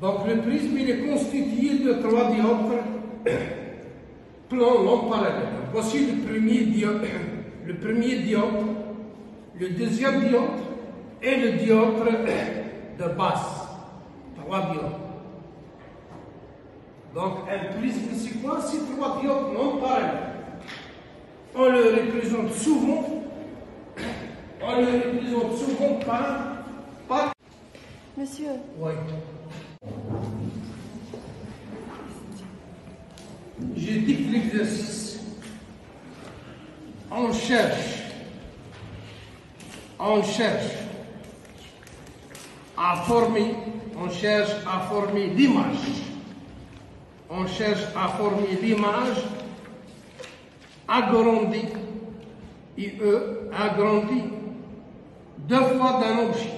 Donc le prisme il est constitué de 3 dioptres plans non parallèles. Voici le premier dioptre, le deuxième dioptre et le dioptre de base. 3 dioptres. Donc un prisme c'est quoi? C'est 3 dioptres non parallèles. On le représente souvent par... Monsieur. Oui. Je dicte l'exercice. On cherche à former l'image. On cherche à former l'image agrandie, agrandie 2 fois d'un objet.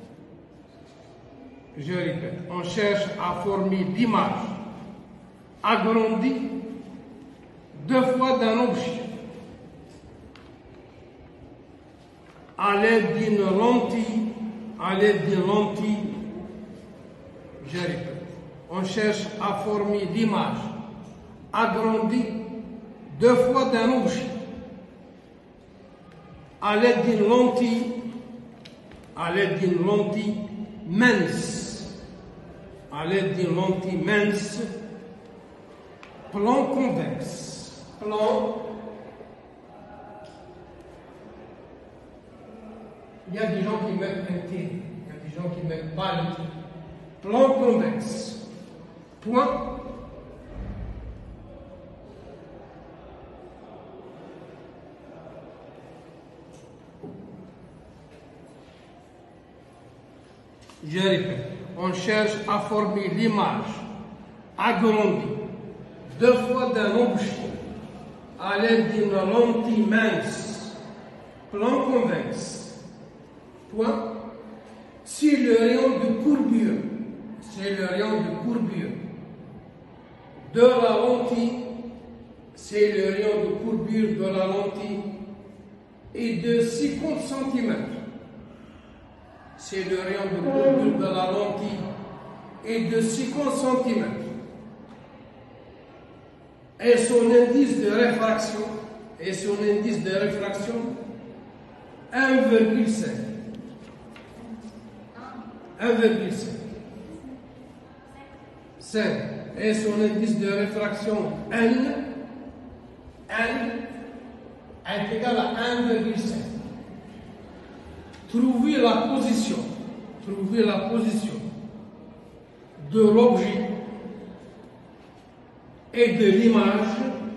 Je répète, on cherche à former l'image agrandie 2 fois d'un objet à l'aide d'une lentille, je répète, on cherche à former l'image agrandie 2 fois d'un objet à l'aide d'une lentille mince, plan convexe, il y a des gens qui mettent un T, il y a des gens qui mettent pas le T. Plan convexe, point, je répète, on cherche à former l'image agrandie 2 fois d'un objet à l'aide d'une lentille mince, plan convexe, point, si le rayon de courbure, de la lentille, c'est le rayon de courbure de la lentille est de 50 cm. C'est le rayon de courbure de la lentille est de 50 cm. Et son indice de réfraction, 1,5. 5. Et son indice de réfraction N est égal à 1,5. Trouver la position de l'objet et de l'image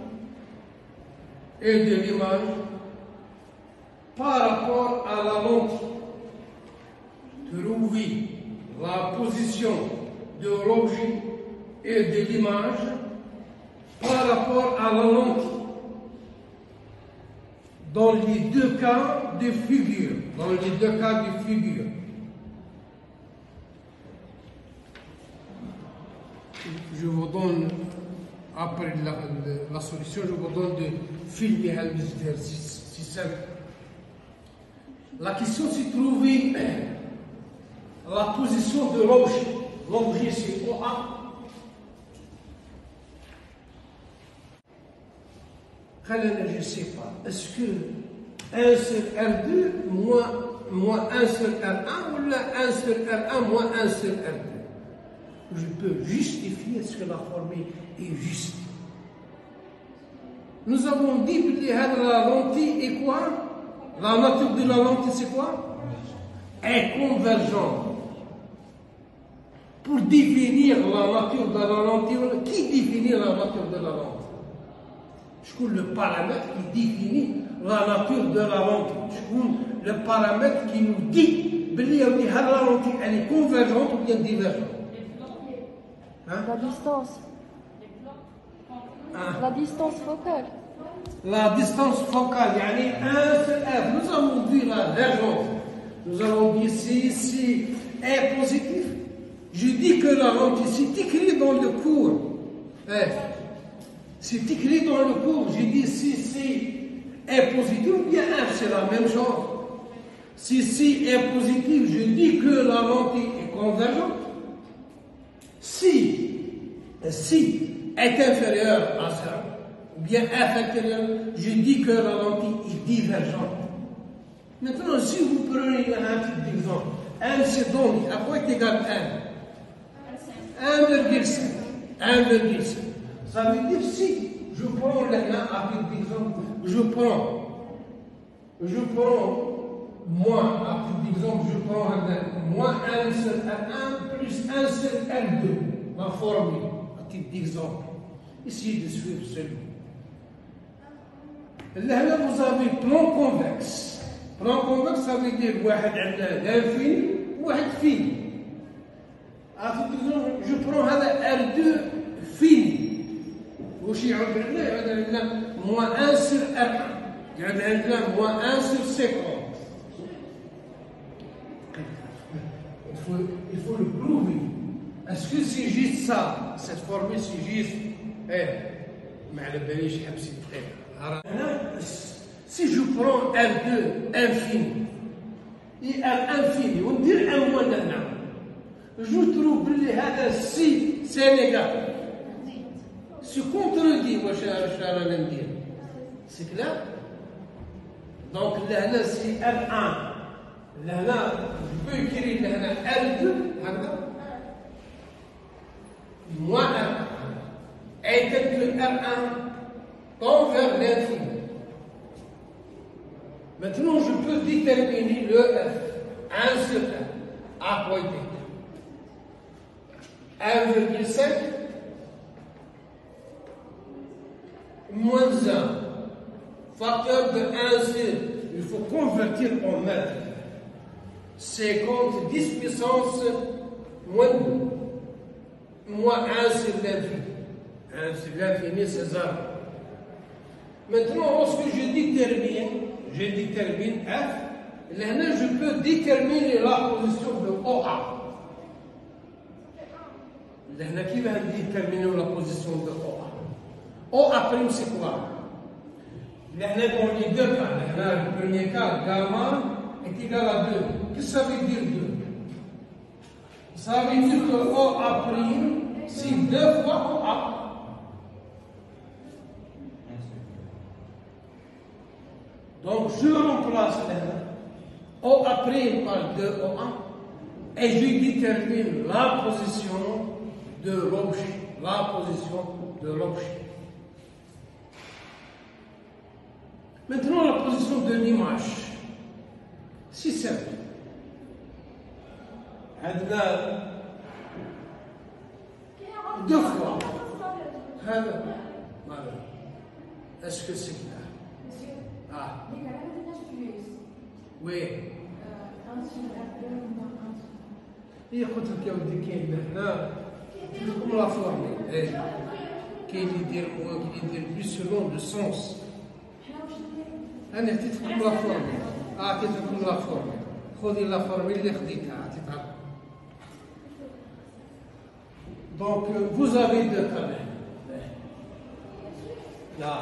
par rapport à la lentille. Trouver la position de l'objet et de l'image par rapport à la lentille. Dans les 2 cas de figure. Je vous donne, après la solution, je vous donne de filmer l'exercice. C'est simple. La question, c'est trouver la position de l'objet. L'objet, c'est OA. Je ne sais pas. Est-ce que 1 sur R2 moins 1 sur R1 ou 1 sur R1 moins 1 sur R2? Je peux justifier est-ce que la formule est juste. Nous avons dit que la lentille est quoi? La nature de la lentille, c'est quoi? Est convergente. Pour définir la nature de la lentille, qui définit la nature de la lentille? Je trouve le paramètre qui définit la nature de la lentille. Je trouve le paramètre qui nous dit que la lentille elle est convergente ou bien divergente. Hein? La distance. Hein? La distance focale. La distance focale, yani 1 sur F. Nous avons dit la divergence. Nous avons dit si est positif. Je dis que la lentille, c'est écrit dans le cours. C'est écrit dans le cours. Je dis si est positif ou bien F, c'est la même chose. Si est positif, je dis que la lentille est convergente. si est inférieur à ça, ou bien inférieur, je dis que la lentille est divergente. Maintenant, si vous prenez un type d'exemple, 1 c'est donc, à quoi est égal 1 1,5. 1,5. Ça veut dire si je prends là, à titre d'exemple, je prends moins, à titre d'exemple, je prends moins 1 seul R1 plus 1 seul R2, ma formule, à titre d'exemple. Essayez de suivre celui. Là, vous avez plan convexe. Plan convexe, ça veut dire l'infini ou fini. À titre d'exemple, je prends R2 fini. وش يعبر لنا هذا لنا moins 1 sur R1 يعني عندنا moins 1 sur 50. Il faut le prouver. Est-ce que c'est juste ça? Cette formule c'est juste ما على باليش حبسي si je prends R2 infini et R infini وندير ان moins هنا je trouve بلي هذا سي c'est négatif. Se contredit, c'est clair? Donc là, c'est R1. Là, je peux écrire là, R2, moins R1. Et tel que R1 tend vers l'infini. Maintenant, je peux déterminer le F. 1 sur F. À quoi il est 1,5 moins 1, facteur de 1 sur, il faut convertir en mètres. 50, 10 puissance moins 2, moins 1 sur l'infini. 1 sur l'infini, c'est 0. Maintenant, lorsque je détermine F, là, je peux déterminer la position de OA. Là, qui va déterminer la position de OA? OA' c'est quoi? Là, dans les deux cas, le premier cas, gamma est égal à 2. Qu'est-ce que ça veut dire 2? Ça veut dire que OA' c'est 2 fois OA. Donc, je remplace OA' par 2OA et je détermine la position de l'objet. La position de l'objet. Maintenant, la position de l'image. C'est simple. Deux fois. Est-ce que c'est clair? Ah. Oui. هي قلت لك يا ودي كاين هنا كيما لا فورمي كاين اللي يدير موان كاين اللي يدير بلوس سولون دو سونس. أنا عطيتكم لا فورمي عطيتكم لا فورمي خذي لا فورمي اللي خديتها عطيتها. Donc vous avez deux quand même. Là.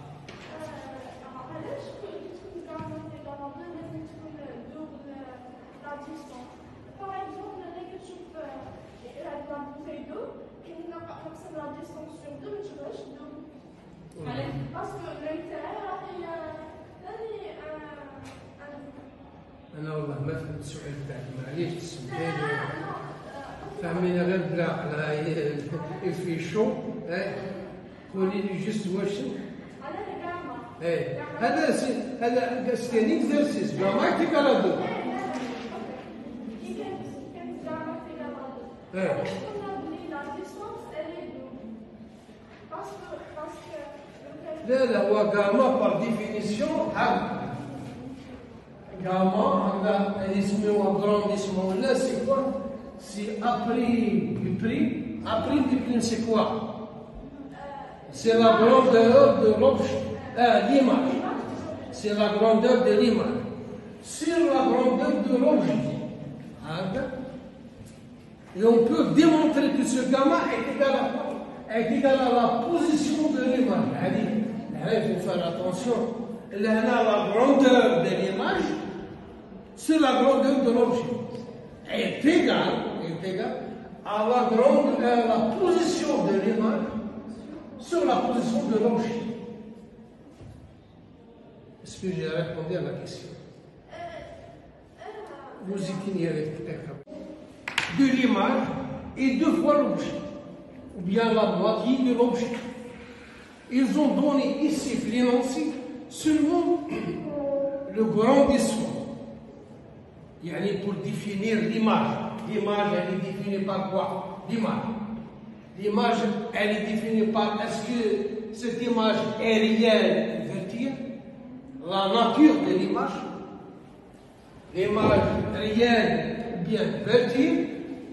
أنا والله ما فهمت السؤال تاعك معليش تسمعي فهمينا غير بالعقل في شو قولي لي جست واش هذا سي ان اكزرسيس جراماتيك على دو لا هو غاما بار ديفينيسيون Gamma, un estimement agrandissement là, c'est quoi? C'est A' du prime. A' du prime, c'est quoi? C'est la grandeur de l'objet, l'image. C'est la grandeur de l'image. Sur la grandeur de l'objet. Et on peut démontrer que ce gamma est égal à quoi? Est égal à la position de l'image. Il faut faire attention. Là, la grandeur de l'image. Sur la grandeur de l'objet est égale à la position de l'image sur la position de l'objet. Est-ce que j'ai répondu à la question? Vous ignorez peut-être. De l'image et deux fois l'objet, ou bien la moitié de l'objet. Ils ont donné ici l'énoncé seulement le grandissement. Pour définir l'image. L'image, elle est définie par quoi? L'image. L'image, elle est définie par est-ce que cette image est réelle ou virtuelle? La nature de l'image. L'image réelle ou bien virtuelle.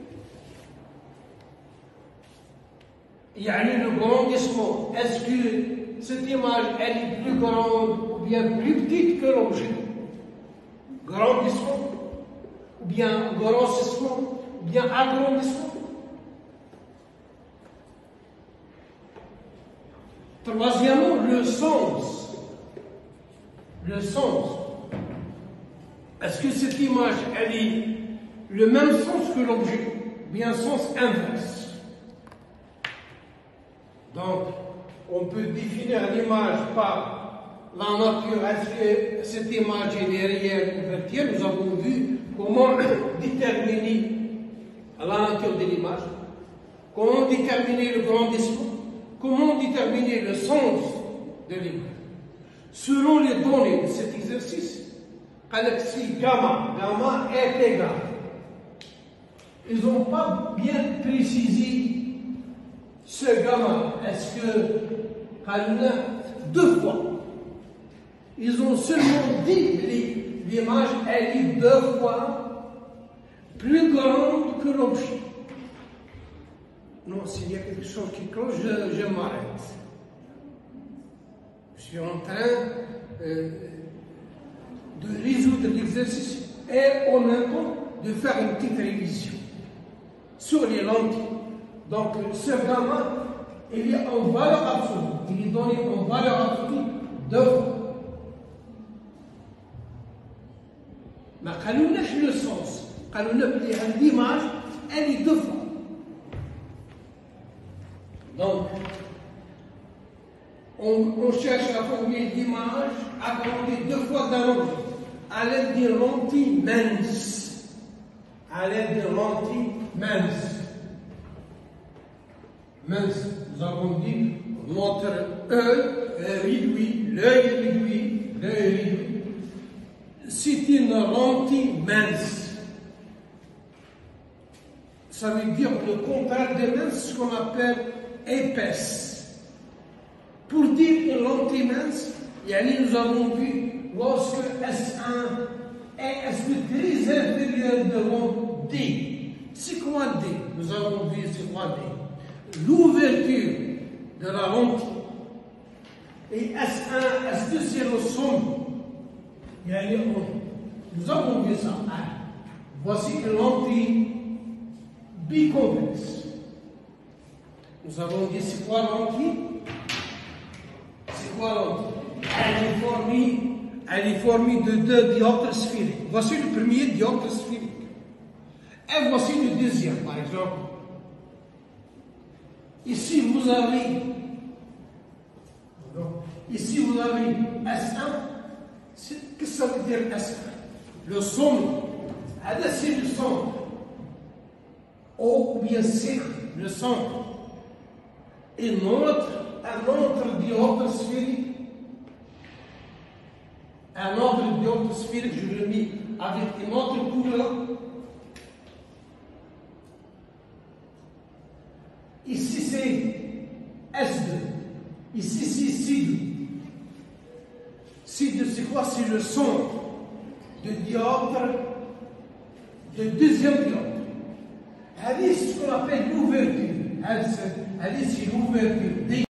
Le grandissement, est-ce que cette image elle est plus grande ou bien plus petite que l'objet? Grandissement, ou bien grossissement, ou bien agrandissement. Troisièmement, le sens. Le sens. Est-ce que cette image elle est le même sens que l'objet, ou bien sens inverse? Donc, on peut définir l'image par la nature. Est-ce que cette image est réelle ou virtuelle? Nous avons vu comment déterminer la nature de l'image, comment déterminer le grandissement, comment déterminer le sens de l'image. Selon les données de cet exercice, si gamma est égal, ils n'ont pas bien précisé ce gamma. Est-ce que deux fois? Ils ont seulement dit l'image elle est deux fois plus grande que l'objet. Non, s'il y a quelque chose qui cloche, je m'arrête. Je suis en train de résoudre l'exercice et en même temps de faire une petite révision sur les lentilles. Donc, ce gamma, il est en valeur absolue. Il est donné en valeur absolue deux fois. Mais quand on a le sens, quand on a l'image, elle est deux fois. Donc, on cherche la formule d'image agrandie deux fois d'un objet à l'aide des lentilles minces. À l'aide des lentilles minces. Mince, nous avons dit notre œil est réduit, l'œil est réduit, l'œil est réduit. C'est une lentille mince. Ça veut dire le contraire de mince, ce qu'on appelle épaisse. Pour dire une lentille mince, nous avons vu lorsque S1 est très inférieur devant D. C'est quoi D? Nous avons vu c'est quoi D? L'ouverture de la lentille. Et S1, est-ce que c'est le somme? Nous avons vu ça. Voici une lentille biconvexe. Nous avons dit c'est quoi lentille? C'est quoi lentille? Elle est formée de deux dioptres sphériques. Voici le premier dioptre sphérique. Et voici le deuxième, par exemple. Ici, vous avez S1. Qu'est-ce que ça veut dire S1? Le somme. C'est le centre. O ou bien C, le centre. Et un autre dioptre sphérique. Un autre dioptre sphérique, je le mets avec une autre couleur. Ici c'est S2. Ici c'est C2. C2 c'est quoi? C'est le centre de dioptre, de deuxième dioptre. C'est ce qu'on appelle l'ouverture. C'est l'ouverture.